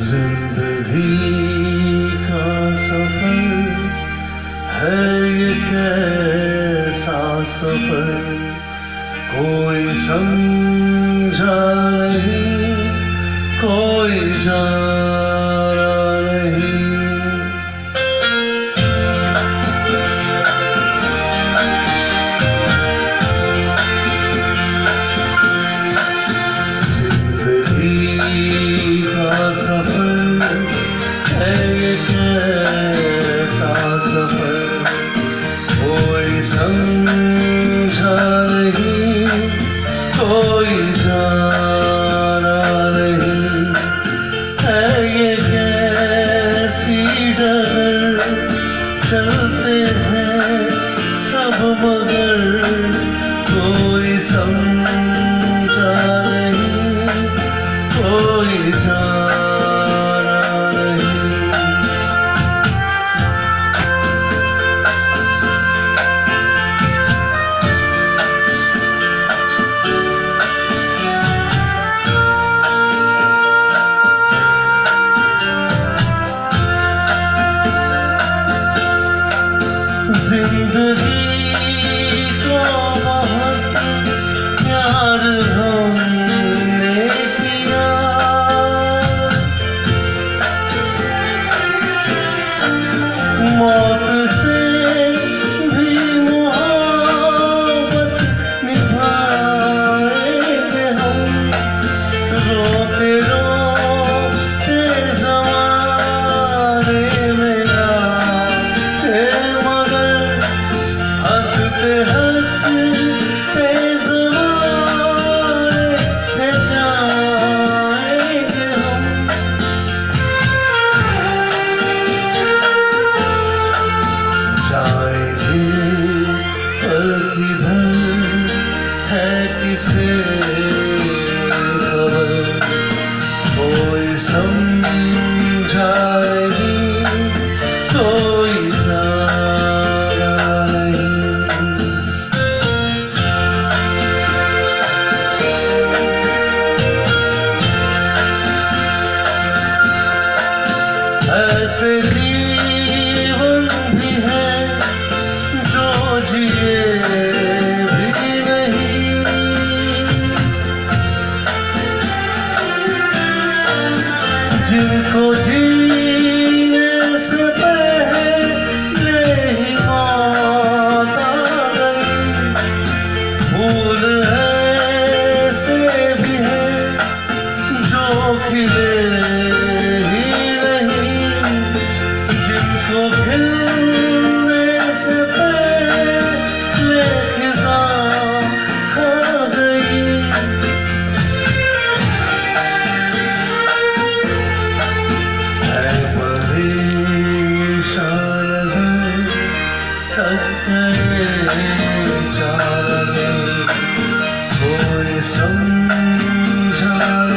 जिंदगी का सफर है ये कैसा सफर, कोई समझा नहीं, कोई जाना नहीं। जिंदगी का सफर है ये कैसा सफर, कोई समझा नहीं, कोई जाना नहीं। है ये कैसी डगर, चलते हैं सब मगर, कोई समझा नहीं, कोई जाना नहीं। जिंदगी को बहुत प्यार हमने किया, मौत से भी मोहब्बत निभाएंगे हम, रोते रोते ज़माने में आते मगर, हंसते हंसते ज़माने से जाएंगे हम। जाएंगे पर किधर है किसे खबर, कोई समझा नहीं, कोई जाना नहीं। ऐसे जीवन भी है जो जिए भी नहीं, जिनको जीने से पहले ही मौत आ गई। फूल ऐसे भी हैं जो खिले ही नहीं, जिनको खिलने से पहले खिज़ां खा गई। है परेशान नज़र थक गए चारे, कोई समझा